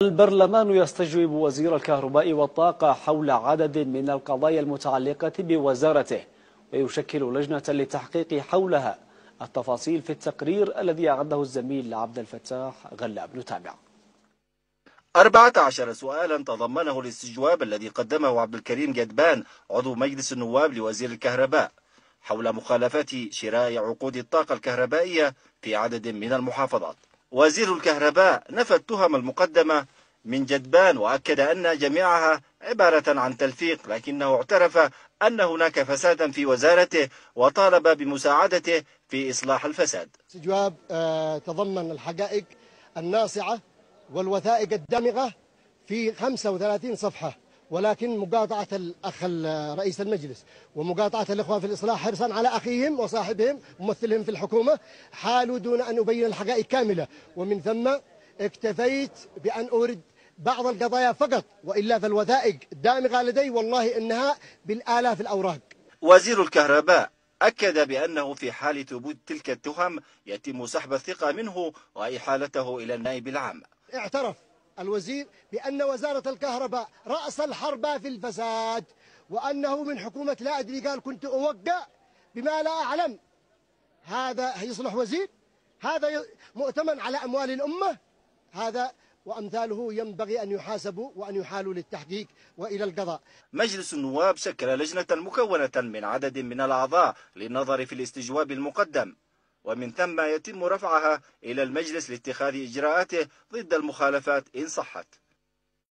البرلمان يستجوب وزير الكهرباء والطاقة حول عدد من القضايا المتعلقة بوزارته، ويشكل لجنة للتحقيق حولها. التفاصيل في التقرير الذي أعده الزميل عبد الفتاح غلاب. نتابع. 14 سؤالا تضمنه الاستجواب الذي قدمه عبد الكريم جدبان عضو مجلس النواب لوزير الكهرباء حول مخالفات شراء عقود الطاقة الكهربائية في عدد من المحافظات. وزير الكهرباء نفى التهم المقدمة من جدبان وأكد أن جميعها عبارة عن تلفيق، لكنه اعترف أن هناك فسادا في وزارته وطالب بمساعدته في إصلاح الفساد. استجواب تضمن الحقائق الناصعة والوثائق الدامغة في 35 صفحة، ولكن مقاطعة الأخ رئيس المجلس ومقاطعة الإخوان في الإصلاح حرصا على أخيهم وصاحبهم ممثلهم في الحكومة حالوا دون أن أبين الحقائق كاملة، ومن ثم اكتفيت بأن أورد بعض القضايا فقط، وإلا فالوثائق الدامغة لدي والله إنها بالآلاف الأوراق. وزير الكهرباء أكد بأنه في حال ثبوت تلك التهم يتم سحب الثقة منه وإحالته إلى النائب العام. اعترف الوزير بأن وزارة الكهرباء رأس الحربة في الفساد، وأنه من حكومة لا أدري قال كنت أوقع بما لا أعلم. هذا يصلح وزير؟ هذا مؤتمن على أموال الأمة؟ هذا وأمثاله ينبغي أن يحاسبوا وأن يحالوا للتحقيق وإلى القضاء. مجلس النواب شكل لجنة مكونة من عدد من الأعضاء للنظر في الاستجواب المقدم، ومن ثم يتم رفعها إلى المجلس لاتخاذ إجراءاته ضد المخالفات إن صحت.